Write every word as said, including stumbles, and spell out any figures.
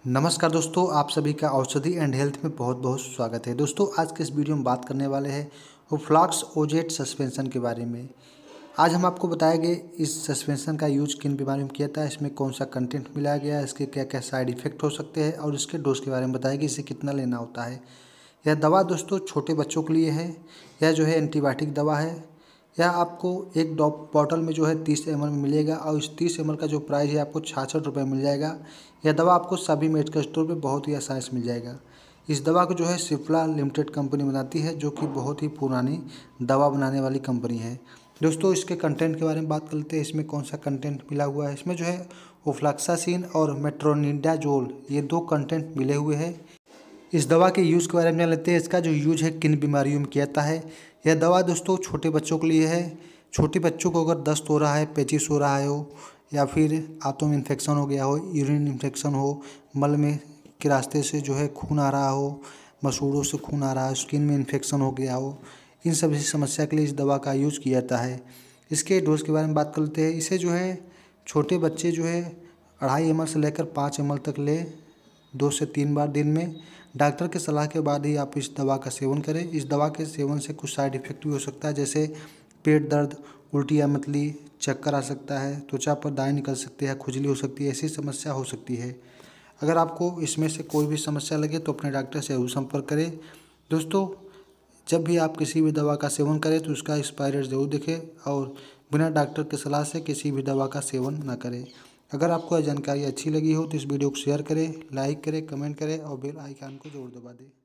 नमस्कार दोस्तों, आप सभी का औषधि एंड हेल्थ में बहुत बहुत स्वागत है। दोस्तों, आज के इस वीडियो में बात करने वाले हैं ओफ्लॉक्स ओजेट सस्पेंशन के बारे में। आज हम आपको बताएंगे इस सस्पेंशन का यूज किन बीमारियों में किया जाता है, इसमें कौन सा कंटेंट मिलाया गया है, इसके क्या क्या साइड इफेक्ट हो सकते हैं और इसके डोज के बारे में बताएंगे, इसे कितना लेना होता है। यह दवा दोस्तों छोटे बच्चों के लिए है। यह जो है एंटीबायोटिक दवा है। यह आपको एक डॉप बॉटल में जो है तीस एम एल में मिलेगा और इस तीस एम एल का जो प्राइस है आपको छियासठ रुपये मिल जाएगा। यह दवा आपको सभी मेडिकल स्टोर पे बहुत ही आसानी से मिल जाएगा। इस दवा को जो है सिप्ला लिमिटेड कंपनी बनाती है, जो कि बहुत ही पुरानी दवा बनाने वाली कंपनी है। दोस्तों, इसके कंटेंट के बारे में बात कर लेते हैं। इसमें कौन सा कंटेंट मिला हुआ है। इसमें जो है ओफ्लॉक्सासिन और मेट्रोनिडाजोल ये दो कंटेंट मिले हुए हैं। इस दवा के यूज़ के बारे में जान लेते हैं। इसका जो यूज है किन बीमारियों में किया जाता है। यह दवा दोस्तों छोटे बच्चों के लिए है। छोटे बच्चों को अगर दस्त हो रहा है, पेचिश हो रहा हो या फिर आंतों में इन्फेक्शन हो गया हो, यूरिन इन्फेक्शन हो, मल में के रास्ते से जो है खून आ रहा हो, मसूड़ों से खून आ रहा हो, स्किन में इन्फेक्शन हो गया हो, इन सभी समस्या के लिए इस दवा का यूज़ किया जाता है। इसके डोज के बारे में बात कर लेते हैं। इसे जो है छोटे बच्चे जो है अढ़ाई एम एल से लेकर पाँच एम एल तक ले दो से तीन बार दिन में डॉक्टर के सलाह के बाद ही आप इस दवा का सेवन करें। इस दवा के सेवन से कुछ साइड इफ़ेक्ट भी हो सकता है, जैसे पेट दर्द, उल्टी या मतली, चक्कर आ सकता है, त्वचा पर दाने निकल सकते हैं, खुजली हो सकती है, ऐसी समस्या हो सकती है। अगर आपको इसमें से कोई भी समस्या लगे तो अपने डॉक्टर से जरूर संपर्क करें। दोस्तों, जब भी आप किसी भी दवा का सेवन करें तो उसका एक्सपायरी डेट जरूर देखें और बिना डॉक्टर की सलाह से किसी भी दवा का सेवन न करें। अगर आपको यह जानकारी अच्छी लगी हो तो इस वीडियो को शेयर करें, लाइक करें, कमेंट करें और बेल आइकन को जरूर दबा दें।